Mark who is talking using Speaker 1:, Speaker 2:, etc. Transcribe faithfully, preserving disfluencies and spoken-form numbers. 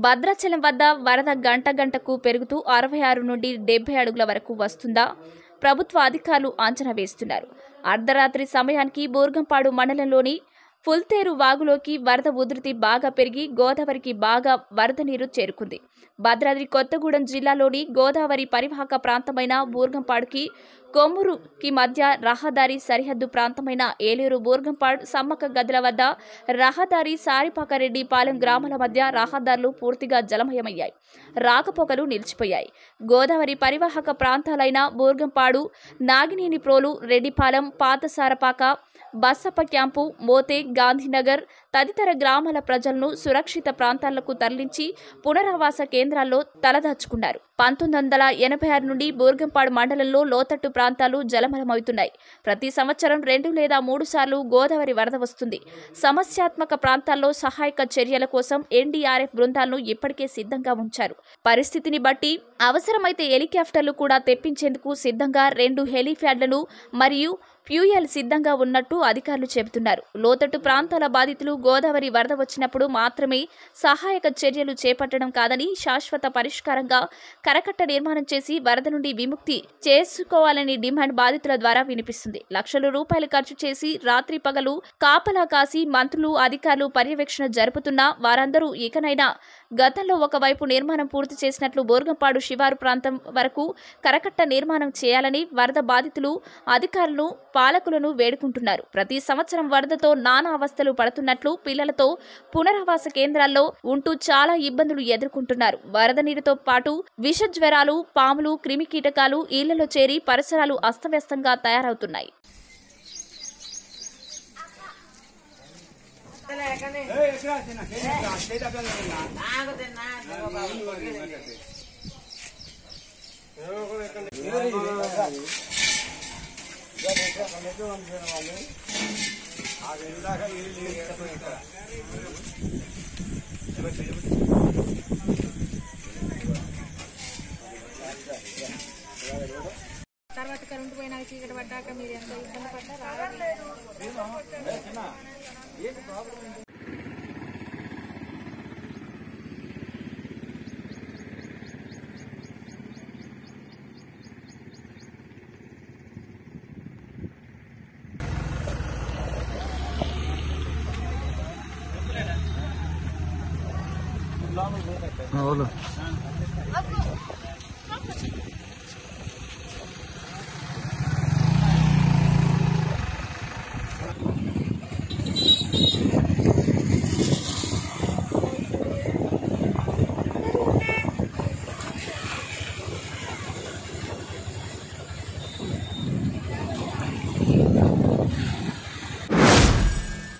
Speaker 1: భద్రాచలం వద్ద వరద గంట గంటకు పెరుగుతూ అరవై ఆరు నుండి డెబ్బై అడుగుల వరకు వస్తుందా ప్రభుత్వ అధికారులు అంచనా వేస్తున్నారు. అర్ధరాత్రి సమయానికి బూర్గంపాడు మండలంలోని ఫుల్తేరు వాగులోకి వరద ఉధృతి బాగా పెరిగి గోదావరికి బాగా వరద నీరు చేరుకుంది. భద్రాద్రి కొత్తగూడెం జిల్లాలోని గోదావరి పరివాహక ప్రాంతమైన బూర్గంపాడుకి కొమ్మూరుకి మధ్య రహదారి సరిహద్దు ప్రాంతమైన ఏలేరు బూర్గంపాడు సమ్మక్క గదుల వద్ద రహదారి సారిపాకరెడ్డి పాలెం గ్రామాల మధ్య రహదారులు పూర్తిగా జలమయమయ్యాయి. రాకపోకలు నిలిచిపోయాయి. గోదావరి పరివాహక ప్రాంతాలైన బూర్గంపాడు, నాగినేనిప్రోలు, రెడ్డిపాలెం, పాతసారపాక, బస్సప్ప క్యాంపు, మోతే, గాంధీనగర్ తదితర గ్రామాల ప్రజలను సురక్షిత ప్రాంతాలకు తరలించి పునరావాస కేంద్రాల్లో తలదాచుకున్నారు. పంతొమ్మిది వందల ఎనభై ఆరు నుండి బూర్గంపాడు మండలంలో లోతట్టు ప్రాంతాలు జలమయమవుతున్నాయి. ప్రతి సంవత్సరం రెండు లేదా మూడు సార్లు గోదావరి వరద వస్తుంది. సమస్యాత్మక ప్రాంతాల్లో సహాయక చర్యల కోసం ఎన్డీఆర్ఎఫ్ బృందాలను ఇప్పటికే సిద్ధంగా ఉంచారు. పరిస్థితిని బట్టి అవసరమైతే హెలికాప్టర్లు కూడా తెప్పించేందుకు సిద్ధంగా రెండు హెలీప్యాడ్లను మరియు ఫ్యూయల్ సిద్ధంగా ఉన్నట్టు అధికారులు చెబుతున్నారు. లోతట్టు ప్రాంతాల బాధితులు గోదావరి వరద వచ్చినప్పుడు మాత్రమే సహాయక చర్యలు చేపట్టడం కాదని శాశ్వత పరిష్కారంగా కరకట్ట నిర్మాణం చేసి వరద నుండి విముక్తి చేసుకోవాలని డిమాండ్ బాధితుల ద్వారా వినిపిస్తుంది. లక్షల రూపాయలు ఖర్చు చేసి రాత్రి పగలు కాపలా కాసి మంత్రులు, అధికారులు పర్యవేక్షణ జరుపుతున్నా వారందరూ ఇకనైనా గతంలో ఒకవైపు నిర్మాణం పూర్తి చేసినట్లు బూర్గంపాడు శివారు ప్రాంతం వరకు కరకట్ట నిర్మాణం చేయాలని వరద బాధితులు అధికారులను, పాలకులను వేడుకుంటున్నారు. ప్రతి సంవత్సరం వరదతో నానా అవస్థలు పడుతున్నట్లు పిల్లలతో పునరావాస కేంద్రాల్లో ఉంటూ చాలా ఇబ్బందులు ఎదుర్కొంటున్నారు. వరద నీరుతో పాటు విష జ్వరాలు, పాములు, క్రిమి కీటకాలు ఇళ్లలో చేరి పరిసరాలు అస్తవ్యస్తంగా తయారవుతున్నాయి.
Speaker 2: తర్వాత కరెంటు పోయినా చీకటి పడ్డాక మీరు ఎంత ఇబ్బంది పడ్డారు.
Speaker 3: हाँ बोलो।